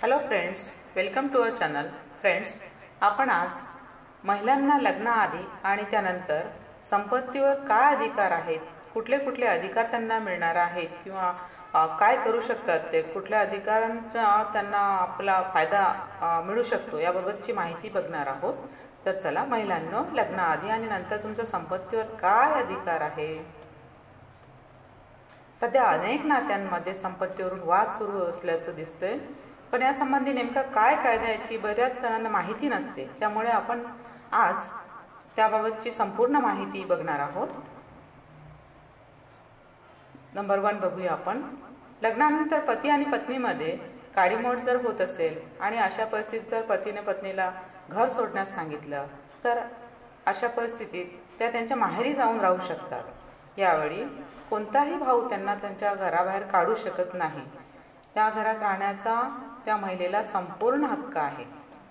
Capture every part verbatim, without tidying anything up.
Hello friends, welcome to our channel. Friends, आपण आज महिलांना लग्नाआधी आणि त्यानंतर संपत्तीवर काय अधिकार आहेत, कुठले कुठले अधिकार त्यांना मिळणार आहेत किंवा काय करू शकतात, ते कुठल्या अधिकारांचा त्यांना आपला फायदा मिळू शकतो याबाबतची माहिती बघणार आहोत. तर चला, महिलांनो, लग्नाआधी आणि नंतर तुमच्या संपत्तीवर काय अधिकार आहे. सध्या अनेक नात्यांमध्ये संपत्तीवरून वाद सुरू असल्याचं दिसतंय, पण यासंबंधी नेमका काय कायदा याची बऱ्याच जणांना माहिती नसते. त्यामुळे आपण आज त्याबाबतची संपूर्ण माहिती बघणार आहोत. नंबर वन बघूया आपण. लग्नानंतर पती आणि पत्नीमध्ये काडीमोड जर होत असेल आणि अशा परिस्थितीत जर पतीने पत्नीला घर सोडण्यास सांगितलं, तर अशा परिस्थितीत त्या त्यांच्या माहेरी जाऊन राहू शकतात. यावेळी कोणताही भाऊ त्यांना त्यांच्या घराबाहेर काढू शकत नाही. त्या घरात राहण्याचा त्या महिलेला संपूर्ण हक्क आहे.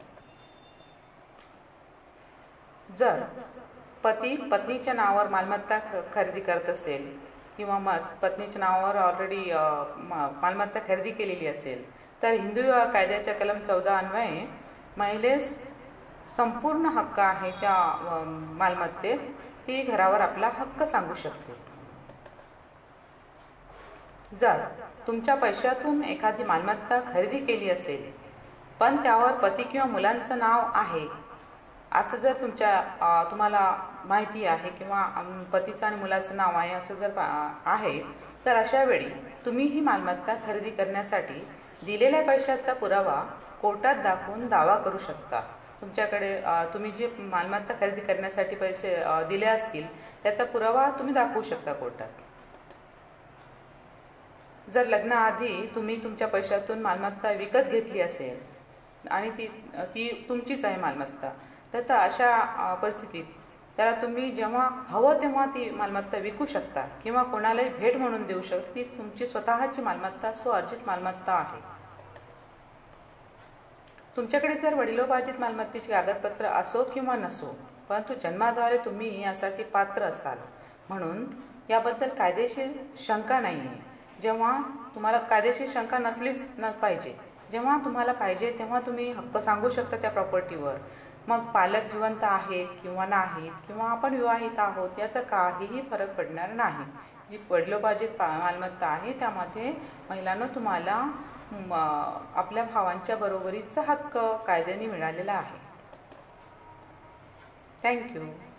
जर पती पत्नीच्या नावावर मालमत्ता खरेदी करत असेल किंवा मग पत्नीच्या नावावर ऑलरेडी मालमत्ता खरेदी केलेली असेल, तर हिंदू विवाह कायद्याच्या कलम चौदा अन्वये महिलेस संपूर्ण हक्क आहे त्या मालमत्तेत. ती घरावर आपला हक्क सांगू शकते. जर तुमच्या पैशातून एखादी मालमत्ता खरेदी केली असेल, पण त्यावर पती किंवा मुलांचं नाव आहे असं जर तुमच्या तुम्हाला माहिती आहे किंवा पतीचं आणि मुलाचं नाव आहे असं जर आहे, तर अशा वेळी तुम्ही ही मालमत्ता खरेदी करण्यासाठी दिलेल्या पैशाचा पुरावा कोर्टात दाखवून दावा करू शकता. तुमच्याकडे तुम्ही जे मालमत्ता खरेदी करण्यासाठी पैसे दिले असतील त्याचा पुरावा तुम्ही दाखवू शकता कोर्टात. जर लग्नाआधी तुम्ही तुमच्या पैशातून मालमत्ता विकत घेतली असेल आणि ती ती तुमचीच आहे मालमत्ता, तर अशा परिस्थितीत त्याला तुम्ही जेव्हा हवं तेव्हा ती मालमत्ता विकू शकता किंवा कोणालाही भेट म्हणून देऊ शकता. ती तुमची स्वतःची मालमत्ता, स्वअर्जित मालमत्ता आहे. तुमच्याकडे जर वडिलोपार्जित मालमत्तेची कागदपत्र असो किंवा नसो, परंतु जन्माद्वारे तुम्ही यासाठी पात्र असाल म्हणून याबद्दल कायदेशीर शंका नाही आहे. जेव्हा तुम्हाला कायदेशीर शंका नसलीच न पाहिजे, जेव्हा तुम्हाला पाहिजे तेव्हा तुम्ही हक्क सांगू शकता त्या प्रॉपर्टीवर. मग पालक जिवंत आहेत किंवा नाहीत किंवा आपण विवाहित आहोत याचा काहीही फरक पडणार नाही. जी वडिलोपार्जित मालमत्ता आहे त्यामध्ये महिलांना तुम्हाला आपल्या भावांच्या बरोबरीचा हक्क कायद्याने मिळालेला आहे. थँक्यू.